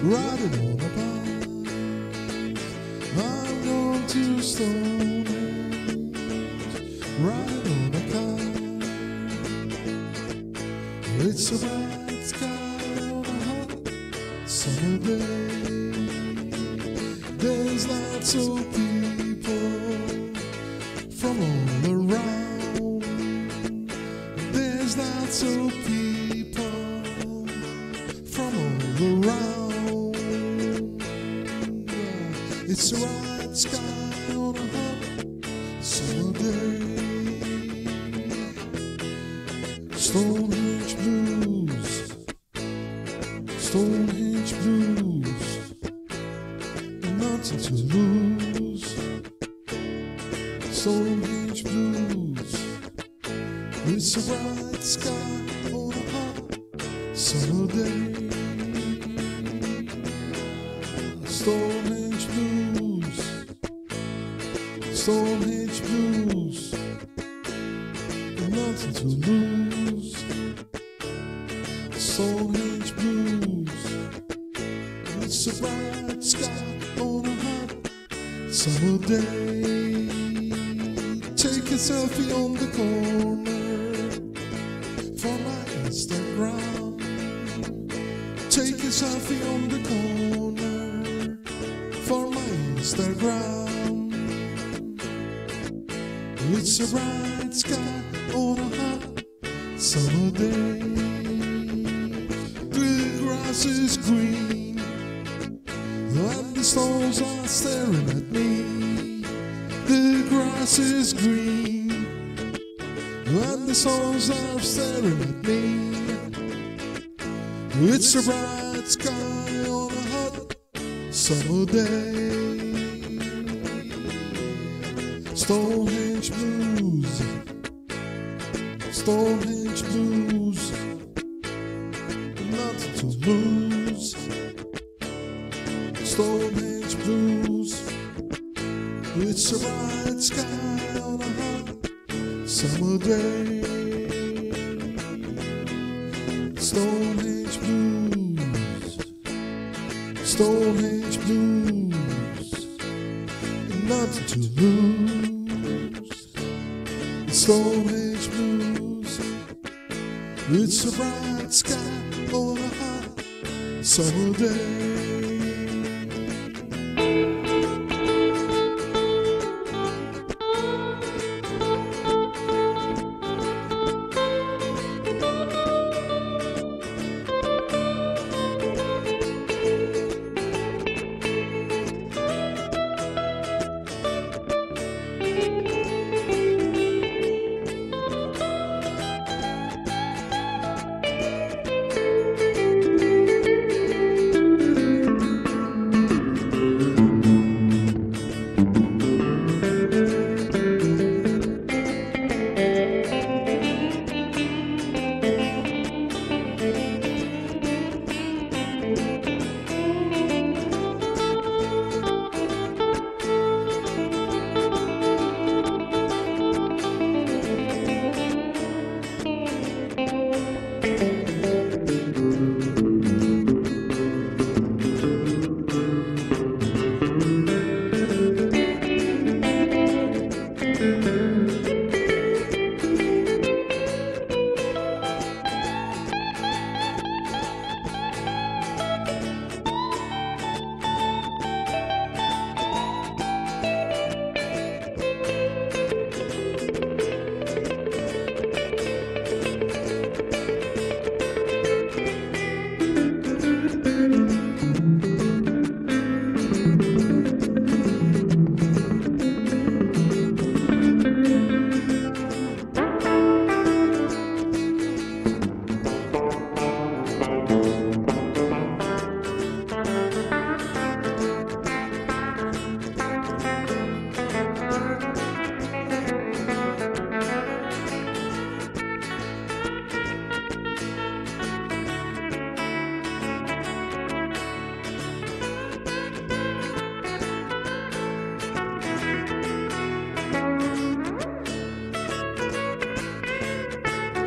riding on a bike. I'm going to Stonehenge, riding on a kite. It's a bright sky on a hot summer day. There's lots of people from all around. There's lots of people from all around. It's a bright sky on a hot summer day. Stonehenge blues, Stonehenge blues, nothing to lose. Stonehenge blues, it's a bright sky on a hot summer day. Stonehenge blues, Stonehenge blues, nothing to lose. Stonehenge blues, it's a bright sky on a hot summer day. Take a selfie on the corner for my Instagram. Take a selfie on the corner for my Instagram. It's a bright sky on a hot summer day. The grass is green and the stars are staring at me. The grass is green and the stars are staring at me. It's a bright sky on a hot summer day. Stonehenge blues, Stonehenge blues, nothing to lose. Stonehenge blues, it's a bright sky on a hot summer day. Stonehenge blues, Stonehenge blues, nothing to lose. Stonehenge blues, it's a bright sky on a hot summer day.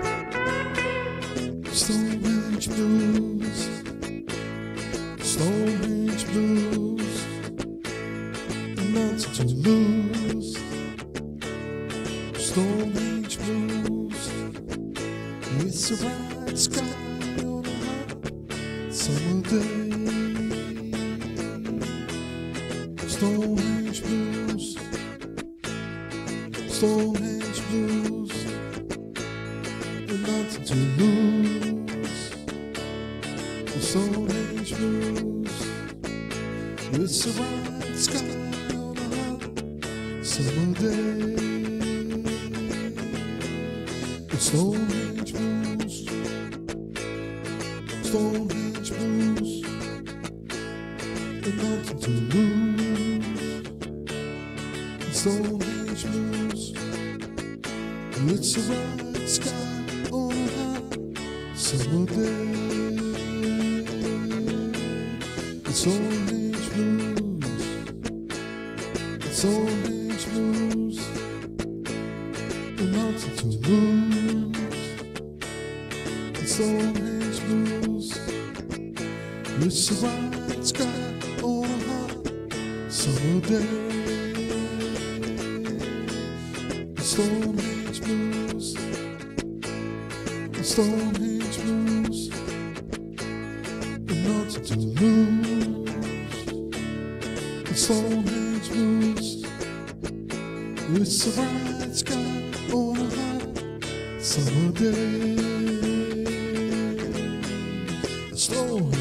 Stonehenge blues, Stonehenge It's a bright sky on a hot summer day. Stonehenge blues, Stonehenge blues, and nothing to lose. The Stonehenge blues. It's a bright sky on a hot summer day. The Stonehenge blues, Stonehenge blues, and nothing to lose. The Stonehenge blues. It's a bright sky on a hot summer day. The Stonehenge blues, the Stonehenge blues, and nothing to lose. The Stonehenge blues. It's a bright sky on a hot summer day. The Stonehenge blues, the Stonehenge blues, and nothing to lose. The Stonehenge blues. It's a bright sky on a hot summer day. The Stonehenge